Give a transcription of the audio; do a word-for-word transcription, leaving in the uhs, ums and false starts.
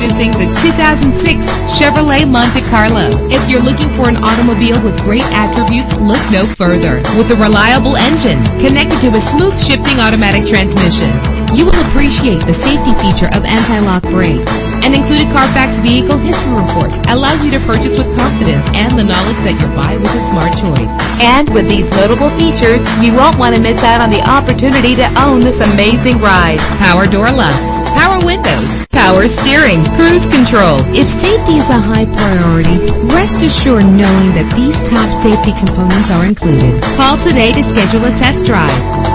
Introducing the two thousand six Chevrolet Monte Carlo. If you're looking for an automobile with great attributes, look no further. With a reliable engine connected to a smooth shifting automatic transmission, you will appreciate the safety feature of anti-lock brakes. An included Carfax Vehicle History Report allows you to purchase with confidence and the knowledge that your buy was a smart choice. And with these notable features, you won't want to miss out on the opportunity to own this amazing ride. Power door locks, power windows, power steering, cruise control. If safety is a high priority, rest assured knowing that these top safety components are included. Call today to schedule a test drive.